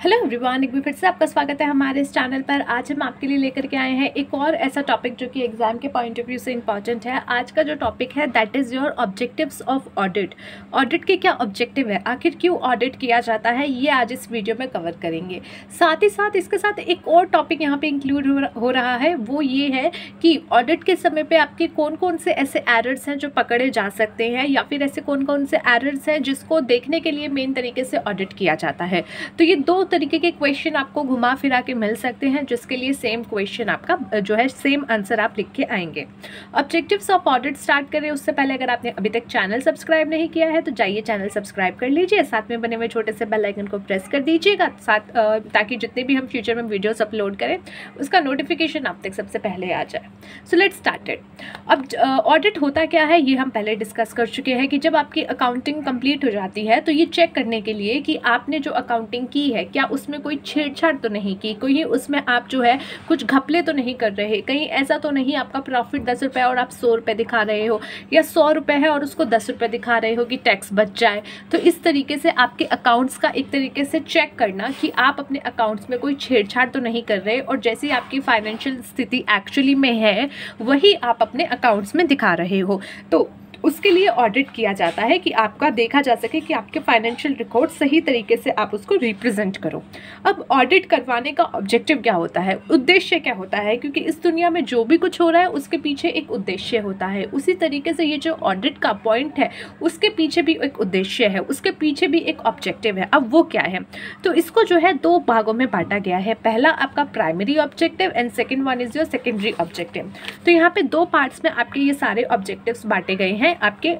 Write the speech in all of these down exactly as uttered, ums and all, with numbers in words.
Hello everyone, एक बार फिर से आपका स्वागत है हमारे इस चैनल पर। आज हम आपके लिए लेकर के आए हैं एक और ऐसा टॉपिक जो कि एग्जाम के पॉइंट ऑफ व्यू से इंपॉर्टेंट है। आज का जो टॉपिक है that is your objectives of audit. Audit के क्या ऑब्जेक्टिव है, आखिर क्यों ऑडिट किया जाता है, ये आज इस वीडियो में कवर करेंगे। साथ ही साथ इसके साथ एक और टॉपिक यहाँ पे इंक्लूड हो रहा है, वो ये है कि ऑडिट के समय पे आपके कौन कौन से ऐसे एरर्स हैं जो पकड़े जा सकते हैं, या फिर ऐसे कौन कौन से एरर्स हैं जिसको देखने के लिए मेन तरीके से ऑडिट किया जाता है। तो ये दो तरीके के क्वेश्चन आपको घुमा फिरा के मिल सकते हैं, जिसके लिए सेम क्वेश्चन आपका जो है सेम आंसर आप लिख के आएंगे। ऑब्जेक्टिव्स ऑफ ऑडिट स्टार्ट करें उससे पहले अगर आपने अभी तक चैनल सब्सक्राइब नहीं किया है तो जाइए चैनल सब्सक्राइब कर लीजिए, साथ में बने हुए छोटे से बेल आइकन को प्रेस कर दीजिएगा, साथ ताकि जितने भी हम फ्यूचर में वीडियोस अपलोड करें उसका नोटिफिकेशन आप तक सबसे पहले आ जाए। So let's started. अब ऑडिट होता क्या है ये हम पहले डिस्कस कर चुके हैं कि जब आपकी अकाउंटिंग कंप्लीट हो जाती है तो ये चेक करने के लिए कि आपने जो अकाउंटिंग की है क्या उसमें कोई छेड़छाड़ तो नहीं की, कोई उसमें आप जो है कुछ घपले तो नहीं कर रहे, कहीं ऐसा तो नहीं आपका प्रॉफिट दस रुपये और आप सौ रुपये दिखा रहे हो, या सौ रुपये है और उसको दस रुपये दिखा रहे हो कि टैक्स बच जाए। तो इस तरीके से आपके अकाउंट्स का एक तरीके से चेक करना कि आप अपने अकाउंट्स में कोई छेड़छाड़ तो नहीं कर रहे और जैसी आपकी फाइनेंशियल स्थिति एक्चुअली में है वही आप अपने अकाउंट्स में दिखा रहे हो। तो उसके लिए ऑडिट किया जाता है कि आपका देखा जा सके कि आपके फाइनेंशियल रिकॉर्ड सही तरीके से आप उसको रिप्रेजेंट करो। अब ऑडिट करवाने का ऑब्जेक्टिव क्या होता है, उद्देश्य क्या होता है, क्योंकि इस दुनिया में जो भी कुछ हो रहा है उसके पीछे एक उद्देश्य होता है। उसी तरीके से ये जो ऑडिट का पॉइंट है उसके पीछे भी एक उद्देश्य है, उसके पीछे भी एक ऑब्जेक्टिव है। अब वो क्या है, तो इसको जो है दो भागों में बांटा गया है। पहला आपका primary objective and second one is your secondary objective. तो यहाँ पे दो पार्ट्स में आपके ये सारे ऑब्जेक्टिव्स बांटे गए हैं आपके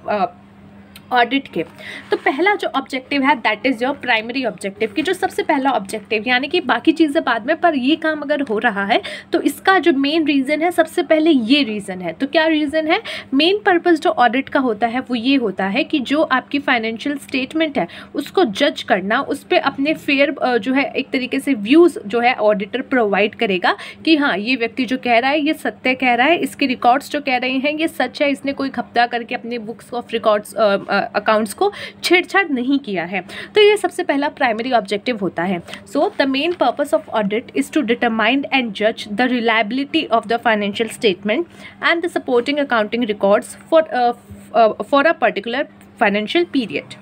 ऑडिट के। तो पहला जो ऑब्जेक्टिव है that is your primary objective, कि जो सबसे पहला ऑब्जेक्टिव, यानी कि बाकी चीज़ें बाद में, पर ये काम अगर हो रहा है तो इसका जो मेन रीज़न है सबसे पहले ये रीज़न है। तो क्या रीज़न है, मेन पर्पस जो ऑडिट का होता है वो ये होता है कि जो आपकी फाइनेंशियल स्टेटमेंट है उसको जज करना, उस पर अपने फेयर जो है एक तरीके से व्यूज़ जो है ऑडिटर प्रोवाइड करेगा कि हाँ ये व्यक्ति जो कह रहा है ये सत्य कह रहा है, इसके रिकॉर्ड्स जो कह रहे हैं ये सच है, इसने कोई घपला करके अपने बुक्स ऑफ रिकॉर्ड्स अकाउंट्स को छेड़छाड़ नहीं किया है। तो ये सबसे पहला प्राइमरी ऑब्जेक्टिव होता है। So the main purpose of audit is to determine and जज the reliability of the financial statement and the supporting accounting records for for a particular financial period.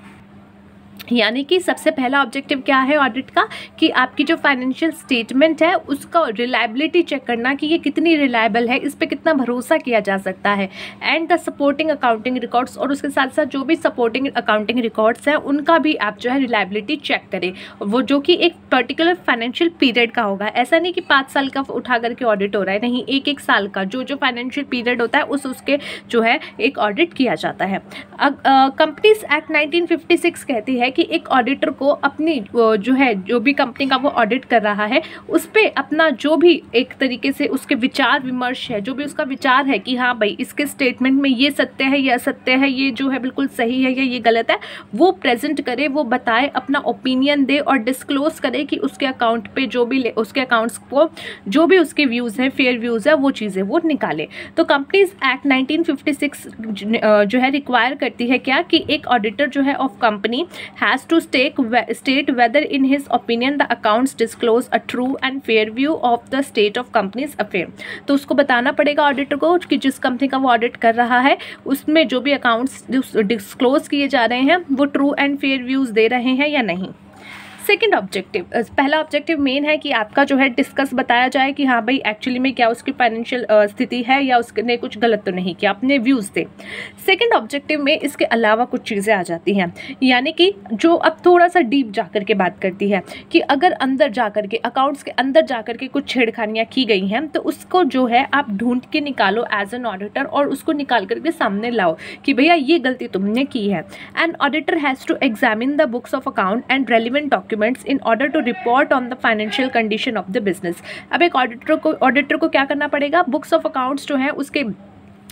यानी कि सबसे पहला ऑब्जेक्टिव क्या है ऑडिट का, कि आपकी जो फाइनेंशियल स्टेटमेंट है उसका रिलायबिलिटी चेक करना कि ये कितनी रिलायबल है, इस पे कितना भरोसा किया जा सकता है, and the supporting accounting records, और उसके साथ साथ जो भी सपोर्टिंग अकाउंटिंग रिकॉर्ड्स हैं उनका भी आप जो है रिलायबिलिटी चेक करें, वो जो कि एक पर्टिकुलर फाइनेंशियल पीरियड का होगा। ऐसा नहीं कि पाँच साल का उठा करके ऑडिट हो रहा है, नहीं, एक एक साल का जो जो फाइनेंशियल पीरियड होता है उस उसके जो है एक ऑडिट किया जाता है। Companies act nineteen fifty six कहती है कि एक ऑडिटर को अपनी जो है जो भी कंपनी का वो ऑडिट कर रहा है उस पर अपना जो भी एक तरीके से उसके विचार विमर्श है, जो भी उसका विचार है कि हाँ भाई इसके स्टेटमेंट में ये सत्य है, ये असत्य है, ये जो है बिल्कुल सही है या ये गलत है, वो प्रेजेंट करे, वो बताए, अपना ओपिनियन दे और डिस्क्लोज करे कि उसके अकाउंट पे जो भी उसके अकाउंट्स को जो भी उसके व्यूज़ हैं, फेयर व्यूज़ है, वो चीज़ें वो निकाले। तो companies act nineteen fifty six जो है रिक्वायर करती है क्या, कि एक ऑडिटर जो है of company has to state state whether in his opinion the accounts disclose a true and fair view of the state of company's affair। तो उसको बताना पड़ेगा ऑडिटर को कि जिस कंपनी का वो ऑडिट कर रहा है उसमें जो भी अकाउंट्स डिस्क्लोज किए जा रहे हैं वो ट्रू एंड फेयर व्यूज़ दे रहे हैं या नहीं। सेकेंड ऑब्जेक्टिव, पहला ऑब्जेक्टिव मेन है कि आपका जो है डिस्कस बताया जाए कि हाँ भाई एक्चुअली में क्या उसकी फाइनेंशियल स्थिति है या उसने कुछ गलत तो नहीं किया, अपने व्यूज़ थे। सेकेंड ऑब्जेक्टिव में इसके अलावा कुछ चीज़ें आ जाती हैं, यानी कि जो अब थोड़ा सा डीप जा कर के बात करती है कि अगर अंदर जा कर के अकाउंट्स के अंदर जा कर के कुछ छेड़खानियाँ की गई हैं तो उसको जो है आप ढूंढ के निकालो एज एन ऑडिटर और उसको निकाल करके सामने लाओ कि भैया ये गलती तुमने की है। And auditor has to examine the books of account and relevant document in order to report on the financial condition of the business। अब एक ऑडिटर को ऑडिटर को क्या करना पड़ेगा, बुक्स ऑफ अकाउंट्स जो है उसके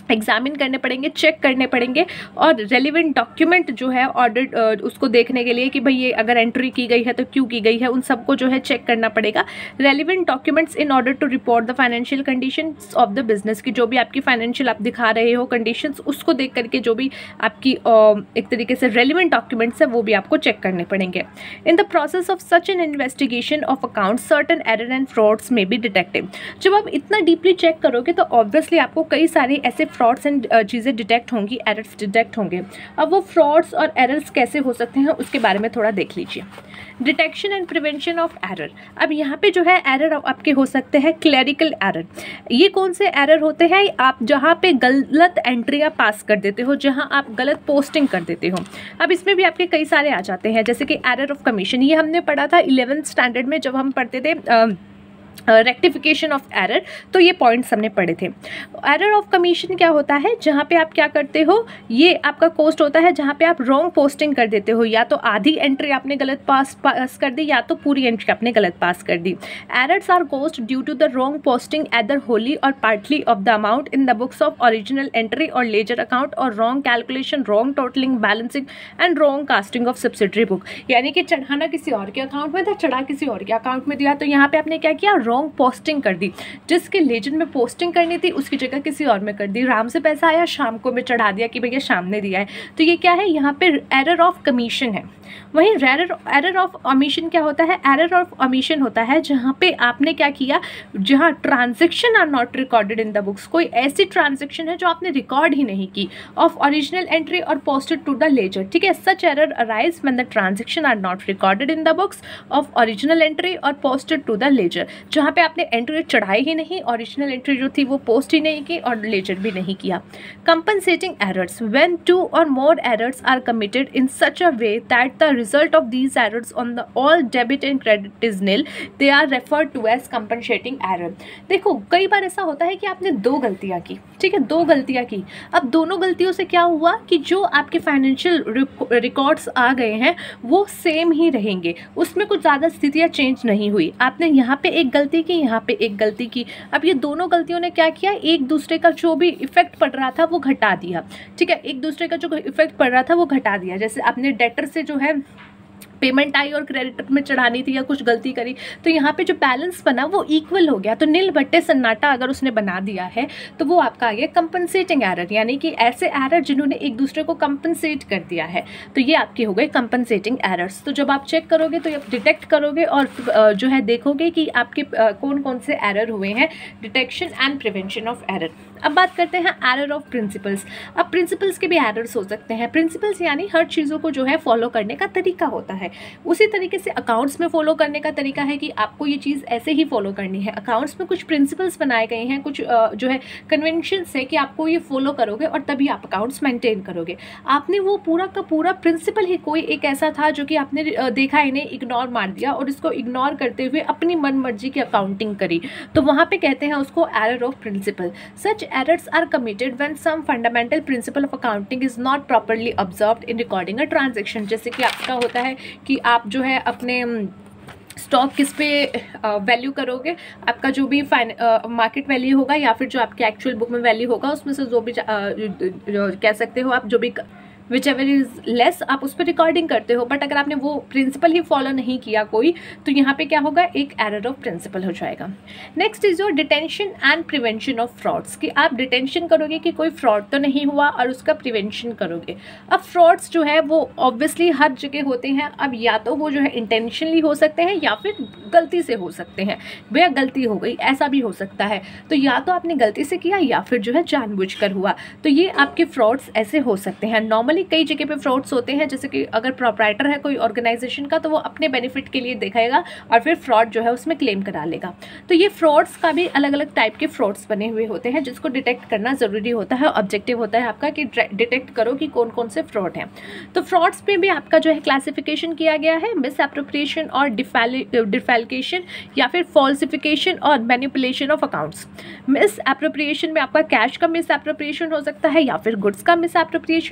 एग्जामिन करने पड़ेंगे, चेक करने पड़ेंगे, और रेलिवेंट डॉक्यूमेंट जो है ऑडिट उसको देखने के लिए कि भाई ये अगर एंट्री की गई है तो क्यों की गई है, उन सबको जो है चेक करना पड़ेगा। Relevant documents in order to report the financial conditions of the business, की जो भी आपकी फाइनेंशियल आप दिखा रहे हो कंडीशंस, उसको देख करके जो भी आपकी एक तरीके से रेलिवेंट डॉक्यूमेंट्स है वो भी आपको चेक करने पड़ेंगे। In the process of such an investigation of account certain error and frauds may be detected. जब आप इतना डीपली चेक करोगे तो ऑब्वियसली आपको कई सारे ऐसे फ्रॉड्स एंड चीज़ें डिटेक्ट होंगी, एरर्स डिटेक्ट होंगे। अब वो फ्रॉड्स और एरर्स कैसे हो सकते हैं उसके बारे में थोड़ा देख लीजिए। Detection and prevention of error. अब यहाँ पे जो है एरर आपके हो सकते हैं क्लरिकल एरर। ये कौन से एरर होते हैं? आप जहाँ पे गलत एंट्रियाँ पास कर देते हो, जहाँ आप गलत पोस्टिंग कर देते हो। अब इसमें भी आपके कई सारे आ जाते हैं, जैसे कि एरर ऑफ कमीशन, ये हमने पढ़ा था इलेवेंथ स्टैंडर्ड में जब हम पढ़ते थे आ, रेक्टिफिकेशन ऑफ एरर, तो ये पॉइंट्स हमने पढ़े थे। एरर ऑफ कमीशन क्या होता है? जहाँ पे आप क्या करते हो, ये आपका कोस्ट होता है जहाँ पे आप रॉन्ग पोस्टिंग कर देते हो, या तो आधी एंट्री आपने गलत पास पास कर दी या तो पूरी एंट्री आपने गलत पास कर दी। Errors are caused due to the wrong posting either wholly or partially of the amount in the books of original entry or ledger account, और wrong calculation, wrong totalling, balancing and wrong casting of subsidiary book. यानी कि चढ़ाना किसी और के account में था, चढ़ा किसी और के अकाउंट में दिया, तो यहाँ पे आपने क्या किया, रॉन्ग पोस्टिंग कर दी। जिसके लेजर में पोस्टिंग करनी थी उसकी जगह किसी और में कर दी। राम से पैसा आया, शाम को मैं चढ़ा दिया कि भैया शाम ने दिया है, तो ये क्या है, यहाँ पे एरर ऑफ कमीशन है। वहीं एरर एरर ऑफ ओमिशन क्या होता है? एरर ऑफ ओमिशन होता है जहाँ पे आपने क्या किया, जहाँ transaction are not recorded in the books, कोई ऐसी ट्रांजेक्शन है जो आपने रिकॉर्ड ही नहीं की, of original entry or posted to the ledger. ठीक है, such error arise when the transaction are not recorded in the books of original entry or posted to the ledger, जहाँ पे आपने एंट्री चढ़ाई ही नहीं, ओरिजिनल एंट्री जो थी वो पोस्ट ही नहीं की और लेजर भी नहीं किया। Compensating errors, when two or more errors are committed in such a way that the result of these errors on the all debit and credit is nil, they are referred to as compensating error। देखो कई बार ऐसा होता है कि आपने दो गलतियां की, ठीक है, दो गलतियां की। अब दोनों गलतियों से क्या हुआ कि जो आपके फाइनेंशियल रिकॉर्ड्स आ गए हैं वो सेम ही रहेंगे, उसमें कुछ ज़्यादा स्थितियाँ चेंज नहीं हुई। आपने यहाँ पे एक गलती की, यहाँ पे एक गलती की। अब ये दोनों गलतियों ने क्या किया, एक दूसरे का जो भी इफेक्ट पड़ रहा था वो घटा दिया। ठीक है, एक दूसरे का जो इफेक्ट पड़ रहा था वो घटा दिया। जैसे आपने डेटर से जो है पेमेंट आई और क्रेडिटर में चढ़ानी थी या कुछ गलती करी, तो यहाँ पे जो बैलेंस बना वो इक्वल हो गया। तो नील बट्टे सन्नाटा अगर उसने बना दिया है तो वो आपका आ गया कंपनसेटिंग एरर, यानी कि ऐसे एरर जिन्होंने एक दूसरे को कंपनसेट कर दिया है, तो ये आपके हो गए कंपनसेटिंग एरर्स। तो जब आप चेक करोगे तो आप डिटेक्ट करोगे और जो है देखोगे कि आपके कौन कौन से एरर हुए हैं। Detection and prevention of error. अब बात करते हैं एरर ऑफ प्रिंसिपल्स। अब प्रिंसिपल्स के भी एरर्स हो सकते हैं। प्रिंसिपल्स यानी हर चीज़ों को जो है फॉलो करने का तरीका होता है। उसी तरीके से अकाउंट्स में फॉलो करने का तरीका है कि आपको ये चीज़ ऐसे ही फॉलो करनी है। अकाउंट्स में कुछ प्रिंसिपल्स बनाए गए हैं, कुछ जो है कन्वेंशंस है कि आपको ये फॉलो करोगे और तभी आप अकाउंट्स मेंटेन करोगे। आपने वो पूरा का पूरा प्रिंसिपल ही कोई एक ऐसा था जो कि आपने देखा इन्हें इग्नोर मार दिया और इसको इग्नोर करते हुए अपनी मन मर्जी की अकाउंटिंग करी, तो वहाँ पे कहते हैं उसको error of principle. Such errors are committed when some fundamental principle of accounting is not properly observed in recording a transaction. जैसे कि आपका होता है कि आप जो है अपने स्टॉक किस पे वैल्यू करोगे, आपका जो भी फाइन मार्केट वैल्यू होगा या फिर जो आपके एक्चुअल बुक में वैल्यू होगा उसमें से जो भी आ, कह सकते हो आप, जो भी विच एवर इज लेस आप उस पर रिकॉर्डिंग करते हो। बट अगर आपने वो प्रिंसिपल ही फॉलो नहीं किया कोई, तो यहाँ पे क्या होगा, एक एरर ऑफ प्रिंसिपल हो जाएगा। Next is your detention and prevention of frauds, कि आप डिटेंशन करोगे कि कोई फ्रॉड तो नहीं हुआ और उसका प्रिवेंशन करोगे। अब फ्रॉड्स जो है वो ऑब्वियसली हर जगह होते हैं। अब या तो वो जो है इंटेंशनली हो सकते हैं या फिर गलती से हो सकते हैं, भैया गलती हो गई ऐसा भी हो सकता है। तो या तो आपने गलती से किया या फिर जो है जानबूझकर हुआ, तो ये आपके फ्रॉड्स ऐसे हो सकते हैं। नॉर्मली कई जगह पे फ्रॉड्स होते हैं, जैसे कि अगर प्रोप्राइटर है कोई ऑर्गेनाइजेशन का तो वो अपने बेनिफिट के लिए दिखाएगा और फिर फ्रॉड जो है उसमें क्लेम करा लेगा। तो ये फ्रॉड्स का भी अलग अलग टाइप के फ्रॉड्स बने हुए होते हैं जिसको डिटेक्ट करना ज़रूरी होता है। ऑब्जेक्टिव होता है आपका कि डिटेक्ट करो कि कौन कौन से फ्रॉड हैं। तो फ्रॉड्स में भी आपका जो है क्लासिफिकेशन किया गया है, मिस एप्रोप्रिएशन और डिफेल्केशन या फिर फॉल्सिफिकेशन और manipulation of accounts. Misappropriation में आपका कैश का मिस एप्रोप्रिएशन हो सकता है या फिर गुड्स का मिस एप्रोप्रिएशन हो सकता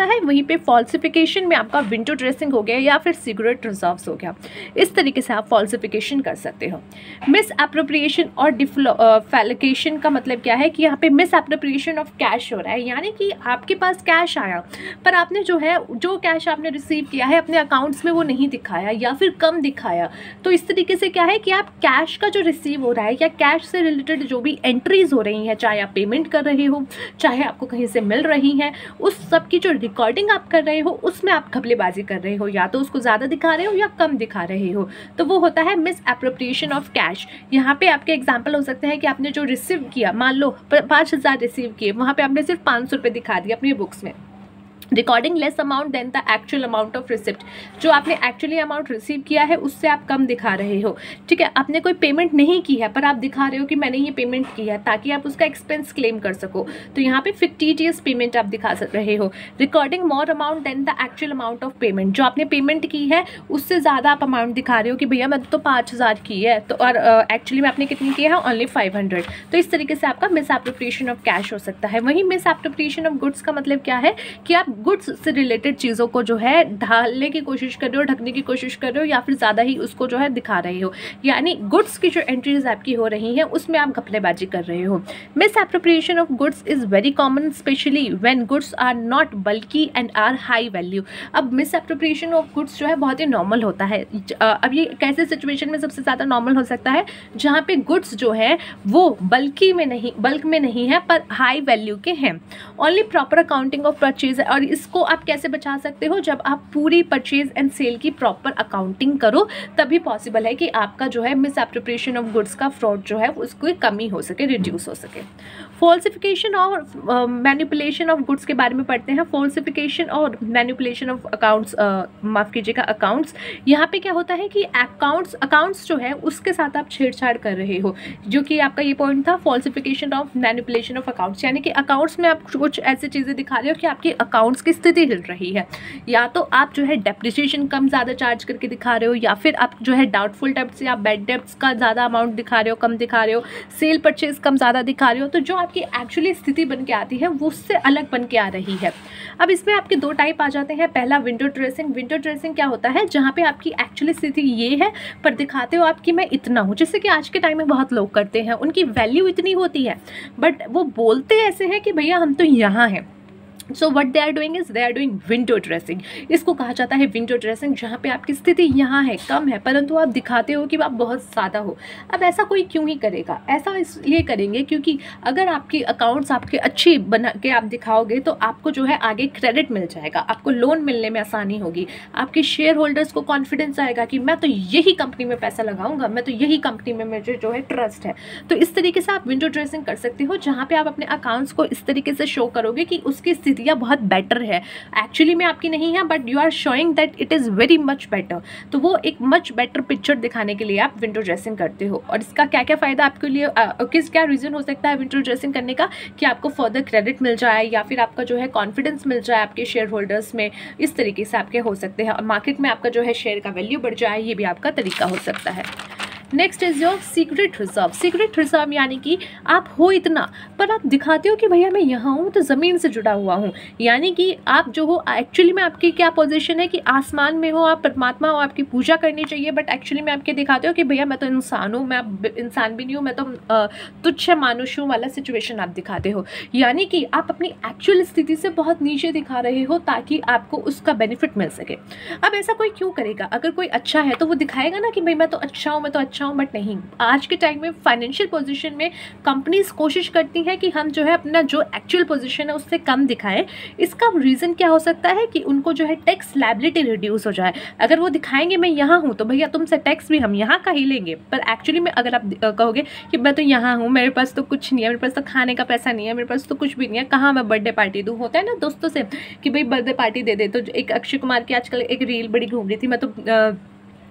है, वहीं पे फॉल्सिफिकेशन में आपका विंडो ड्रेसिंग हो गया या फिर सिक्योरिटी रिजर्व्स हो गया। इस तरीके से आप फॉल्सिफिकेशन कर सकते हो। मिस एप्रोप्रिएशन और डिफेलिकेशन का मतलब क्या है कि यहाँ पे मिस एप्रोप्रिएशन ऑफ कैश हो रहा है, यानी कि आपके पास कैश आया पर आपने जो है जो कैश आपने रिसीव किया है अपने अकाउंट्स में वो नहीं दिखाया या फिर कम दिखाया। तो इस तरीके से क्या है कि आप कैश का जो रिसीव हो रहा है या कैश से रिलेटेड जो भी एंट्रीज हो रही हैं, चाहे आप पेमेंट कर रहे हो चाहे आपको कहीं से मिल रही हैं, उस सब की जो रिकॉर्डिंग आप कर रहे हो उसमें आप घपलेबाजी कर रहे हो, या तो उसको ज़्यादा दिखा रहे हो या कम दिखा रहे हो, तो वो होता है मिस एप्रोप्रिएशन ऑफ कैश। यहाँ पे आपके एग्जाम्पल हो सकते हैं कि आपने जो रिसीव किया, मान लो पाँच हज़ार रिसीव किए, वहाँ पे आपने सिर्फ पाँच सौ रुपये दिखा दिया अपनी बुक्स में। Recording less amount than the actual amount of receipt, जो आपने एक्चुअली अमाउंट रिसीव किया है उससे आप कम दिखा रहे हो। ठीक है, आपने कोई पेमेंट नहीं की है पर आप दिखा रहे हो कि मैंने ये पेमेंट की है ताकि आप उसका एक्सपेंस क्लेम कर सको, तो यहाँ पे फिक्टिशियस पेमेंट आप दिखा रहे हो। Recording more amount than the actual amount of payment, जो आपने पेमेंट की है उससे ज़्यादा आप अमाउंट दिखा रहे हो कि भैया मैं तो पाँच हज़ार की है तो और एक्चुअली में आपने कितनी की है, ओनली फाइव हंड्रेड। तो इस तरीके से आपका मिस एप्रोप्रिएशन ऑफ कैश हो सकता है। वहीं मिस एप्रोप्रिएशन ऑफ गुड्स का मतलब क्या है कि आप गुड्स से रिलेटेड चीज़ों को जो है ढालने की कोशिश कर रहे हो, ढकने की कोशिश कर रहे हो या फिर ज़्यादा ही उसको जो है दिखा रहे हो, यानी गुड्स की जो एंट्रीज आपकी हो रही हैं उसमें आप घपलेबाजी कर रहे हो। Misappropriation of goods is very common specially when goods are not bulky and are high value. अब मिस एप्रोप्रिएशन ऑफ गुड्स जो है बहुत ही नॉर्मल होता है। अब ये कैसे सिचुएशन में सबसे ज़्यादा नॉर्मल हो सकता है, जहाँ पे गुड्स जो है वो बल्की में नहीं बल्क में नहीं है पर हाई वैल्यू के हैं। Only proper accounting of purchase, और इसको आप कैसे बचा सकते हो, जब आप पूरी परचेज एंड सेल की प्रॉपर अकाउंटिंग करो तभी पॉसिबल है कि आपका जो है मिस एप्रोप्रिएशन ऑफ गुड्स का फ्रॉड जो है उसको कमी हो सके, रिड्यूस हो सके। फॉल्सिफिकेशन और मैनिपुलेशन ऑफ गुड्स के बारे में पढ़ते हैं। फॉल्सिफिकेशन और मैनिपुलेशन ऑफ अकाउंट्स, माफ़ कीजिएगा अकाउंट्स, यहाँ पे क्या होता है कि अकाउंट्स अकाउंट्स जो है उसके साथ आप छेड़छाड़ कर रहे हो, जो कि आपका ये पॉइंट था falsification of manipulation of accounts, यानी कि अकाउंट्स में आप कुछ ऐसी चीज़ें दिखा रहे हो कि आपके अकाउंट्स की स्थिति हिल रही है, या तो आप जो है डेप्रिसिएशन कम ज़्यादा चार्ज करके दिखा रहे हो, या फिर आप जो है डाउटफुल डेब्ट्स या बैड डेब्ट्स का ज़्यादा अमाउंट दिखा रहे हो, कम दिखा रहे हो, सेल परचेज कम ज़्यादा दिखा रहे हो, तो जो आपकी एक्चुअली स्थिति बन के आती है वो उससे अलग बन के आ रही है। अब इसमें आपके दो टाइप आ जाते हैं। पहला विंडो ड्रेसिंग। विंडो ड्रेसिंग क्या होता है, जहाँ पे आपकी एक्चुअली स्थिति ये है पर दिखाते हो आप कि मैं इतना हूँ, जैसे कि आज के टाइम में बहुत लोग करते हैं, उनकी वैल्यू इतनी होती है बट वो बोलते ऐसे हैं कि भैया हम तो यहाँ हैं। So what they are doing is they are doing window dressing. इसको कहा जाता है विंडो ड्रेसिंग, जहाँ पे आपकी स्थिति यहाँ है, कम है, परंतु आप दिखाते हो कि आप बहुत ज़्यादा हो। अब ऐसा कोई क्यों ही करेगा, ऐसा इसलिए करेंगे क्योंकि अगर आपकी अकाउंट्स आपके अच्छी बना के आप दिखाओगे तो आपको जो है आगे क्रेडिट मिल जाएगा, आपको लोन मिलने में आसानी होगी, आपके शेयर होल्डर्स को कॉन्फिडेंस आएगा कि मैं तो यही कंपनी में पैसा लगाऊंगा, मैं तो यही कंपनी में मुझे जो है ट्रस्ट है। तो इस तरीके से आप विंडो ड्रेसिंग कर सकते हो, जहाँ पे आप अपने अकाउंट्स को इस तरीके से शो करोगे कि उसकी स्थितियाँ बहुत बेटर है, एक्चुअली में आपकी नहीं है but you are showing that it is very much better. तो वो एक मच बेटर पिक्चर दिखाने के लिए आप विंडो ड्रेसिंग करते हो। और इसका क्या क्या फ़ायदा आपके लिए, आ, किस क्या रीज़न हो सकता है विंडो ड्रेसिंग करने का, कि आपको फर्दर क्रेडिट मिल जाए या फिर आपका जो है कॉन्फिडेंस मिल जाए आपके शेयर होल्डर्स में, इस तरीके से आपके हो सकते हैं, और मार्केट में आपका जो है शेयर का वैल्यू बढ़ जाए, ये भी आपका तरीका हो सकता है। Next is your secret reserve. Secret reserve यानी कि आप हो इतना पर आप दिखाते हो कि भैया मैं यहाँ हूँ तो ज़मीन से जुड़ा हुआ हूँ, यानी कि आप जो हो एक्चुअली में आपकी क्या पोजीशन है कि आसमान में हो, आप परमात्मा हो, आपकी पूजा करनी चाहिए, बट एक्चुअली में आपके दिखाते हो कि भैया मैं तो इंसान हूँ, मैं इंसान भी नहीं हूँ, मैं तो तुच्छ मानुष हूँ वाला सिचुएशन आप दिखाते हो, यानी कि आप अपनी एक्चुअल स्थिति से बहुत नीचे दिखा रहे हो ताकि आपको उसका बेनिफिट मिल सके। अब ऐसा कोई क्यों करेगा, अगर कोई अच्छा है तो वो दिखाएगा ना कि भाई मैं तो अच्छा हूँ, मैं तो अच्छा हूँ, बट नहीं, आज के टाइम में फाइनेंशियल पोजीशन में कंपनीज कोशिश करती हैं कि हम जो है अपना जो एक्चुअल पोजीशन है उससे कम दिखाएं। इसका रीज़न क्या हो सकता है कि उनको जो है टैक्स लायबिलिटी रिड्यूस हो जाए। अगर वो दिखाएंगे मैं यहाँ हूँ तो भैया तुमसे टैक्स भी हम यहाँ का ही लेंगे, पर एक्चुअली में अगर आप कहोगे कि मैं तो यहाँ हूँ, मेरे पास तो कुछ नहीं है, मेरे पास तो खाने का पैसा नहीं है, मेरे पास तो कुछ भी नहीं है, कहाँ मैं बर्थडे पार्टी दूँ। होता है ना दोस्तों से कि भाई बर्थडे पार्टी दे दे, तो एक अक्षय कुमार की आजकल एक रील बड़ी घूम रही थी, मैं तो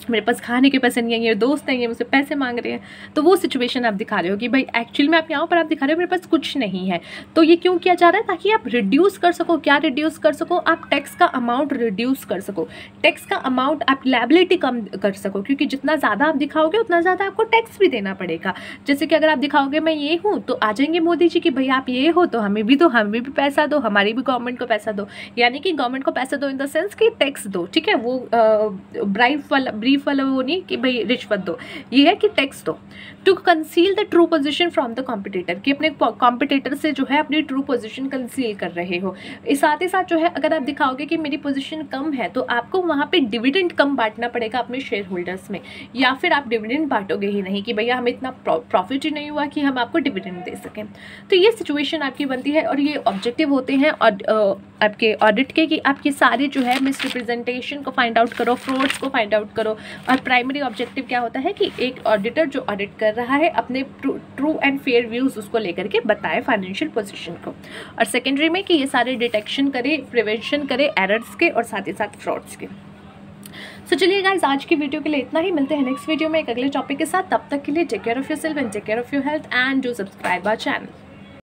मेरे पास खाने के पैसे नहीं है, ये दोस्त हैं, ये मुझसे पैसे मांग रहे हैं। तो वो सिचुएशन आप दिखा रहे हो कि भाई एक्चुअली में आप यहाँ पर आप दिखा रहे हो मेरे पास कुछ नहीं है। तो ये क्यों किया जा रहा है? ताकि आप रिड्यूस कर सको। क्या रिड्यूस कर सको? आप टैक्स का अमाउंट रिड्यूस कर सको। टैक्स का अमाउंट, आप लायबिलिटी कम कर सको, क्योंकि जितना ज़्यादा आप दिखाओगे उतना ज़्यादा आपको टैक्स भी देना पड़ेगा। जैसे कि अगर आप दिखाओगे मैं ये हूँ, तो आ जाएंगे मोदी जी कि भाई आप ये हो तो हमें भी दो, हमें भी पैसा दो, हमारी भी गवर्नमेंट को पैसा दो। यानी कि गवर्नमेंट को पैसा दो इन द सेंस कि टैक्स दो, ठीक है। वो ब्राइब वाला ब्रीफ वाला वो नहीं कि भाई रिश्वत दो, ये है कि टैक्स दो। To conceal the true position from the competitor, कि अपने कॉम्पिटिटर से जो है अपनी ट्रू पोजीशन कंसील कर रहे हो। इस साथ ही साथ जो है अगर आप दिखाओगे कि मेरी पोजीशन कम है, तो आपको वहाँ पे डिविडेंड कम बांटना पड़ेगा अपने शेयर होल्डर्स में, या फिर आप डिविडेंड बांटोगे ही नहीं कि भैया हमें इतना प्रॉफिट ही नहीं हुआ कि हम आपको डिविडेंड दे सकें। तो ये सिचुएशन आपकी बनती है, और ये ऑब्जेक्टिव होते हैं और आपके ऑडिट के कि आप ये सारे जो है मिसरिप्रेजेंटेशन को फाइंड आउट करो, फ्रॉड्स को फाइंड आउट करो। और प्राइमरी ऑब्जेक्टिव क्या होता है कि एक ऑडिटर जो ऑडिट कर रहा है अपने ट्रू एंड फेयर व्यूज़ उसको लेकर के बताए फाइनेंशियल पोजीशन को, और सेकेंडरी में कि ये सारे डिटेक्शन करे, प्रिवेंशन करे एरर्स के और साथ ही साथ फ्रॉड्स के। सो so, चलिए गाइस, आज की वीडियो के लिए इतना ही। मिलते हैं नेक्स्ट वीडियो में एक अगले टॉपिक के साथ। तब तक के लिए take care of yourself and take care of your health and do subscribe our channel.